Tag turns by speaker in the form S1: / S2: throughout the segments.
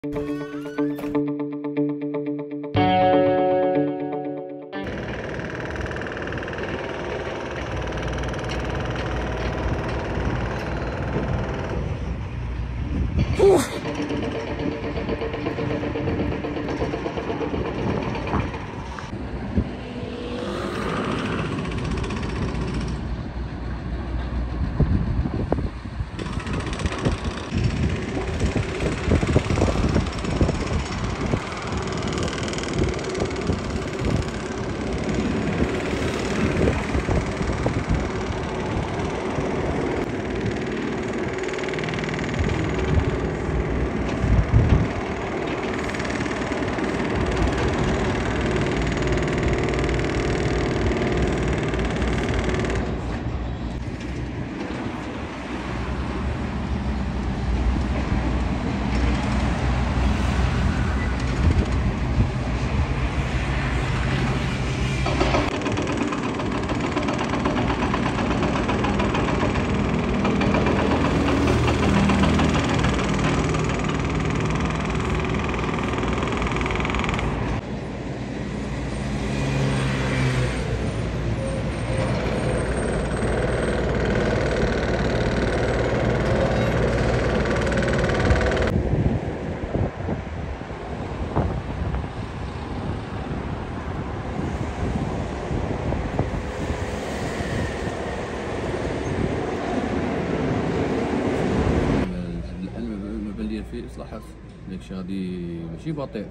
S1: فيه اصلاحات. داكشي غادي ماشي بطيء،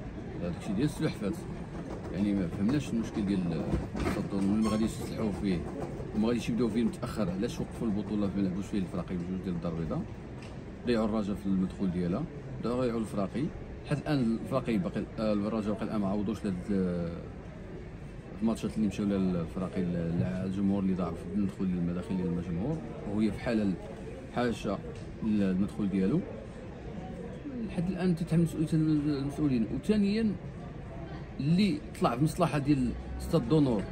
S1: داكشي ديال السلحفات، يعني ما فهمناش المشكل ديال التطور. ما غاديش يصلحوه فيه وما غاديش يبداو فيه متاخر. علاش وقفوا البطوله ما لعبوش فيه الفراقي بجوج ديال الدار البيضاء؟ ضيعوا الرجاء في المدخول ديالها، ضيعوا الفراقي. حتى الان الفراقي باقي، الرجاء باقي الان ما عوضوش الماتشات اللي مشاو للفراقي الجمهور اللي ضاعف في المدخول للمداخل ديال الجمهور، وهي في حاله حاجه للمدخول ديالو. لحد الان تتحمل مسؤوليه المسؤولين. وثانيا اللي طلع في مصلحه ديال ستاد دونور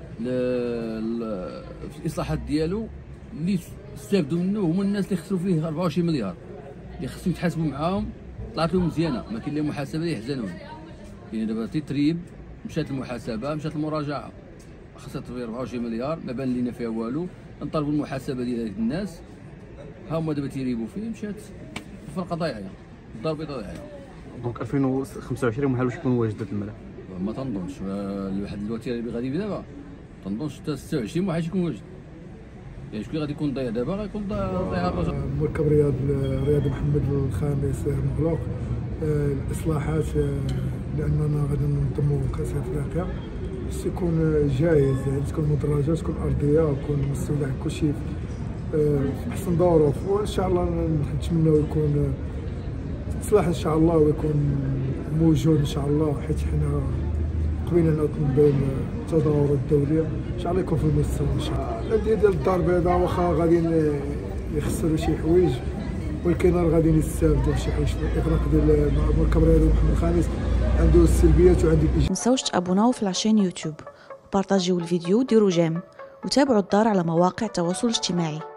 S1: في الاصلاحات ديالو، اللي استافدوا منه هما الناس اللي خسروا فيه 24 مليار اللي خصهم يتحاسبوا معاهم. طلعت لهم مزيانه، ما كاين لا محاسبه اللي يحزنون. كاين دابا تيتريب، مشات المحاسبه، مشات المراجعه، خسرت فيه 24 مليار ما بان لينا فيها والو. نطالبوا المحاسبه ديال هاد الناس، ها هما دابا تيريبوا فيه. مشات الفرقه ضايعه، الدار البيضاء ضايعه.
S2: دونك 2025 ما حالوش يكون واجد هذا الملف.
S1: ما تنظنش واحد الوتيره اللي غادي دابا، ما تنظنش حتى 26 ما حاش يكون واجد. يعني شكون غادي يكون ضايع دابا؟ غيكون ضايع الرجاء.
S3: مركب رياض محمد الخامس مغلوق. الاصلاحات لاننا غادي ننظموا كاس افريقيا، خص يكون جاهز، يعني تكون مدرجات، تكون ارضيه، ويكون مستودع كلشي في احسن ظروف. وان شاء الله نتمنوا يكون تصلح ان شاء الله ويكون موجود ان شاء الله، حيت حنا قبيله ناكل بين التظاهرات الدوليه ان شاء الله يكون في المستوى ان شاء الله. الانديه ديال الدار البيضاء واخا غادي يخسروا شي حوايج، ولكن غادي يستافدوا شي حوايج في الاغراق ديال مركب رياض محمد الخامس. عنده السلبيات وعنده الايجابيات.
S4: متنساوش تابوناو في العشان يوتيوب، وبارطاجيو الفيديو وديروا جيم، وتابعوا الدار على مواقع التواصل الاجتماعي.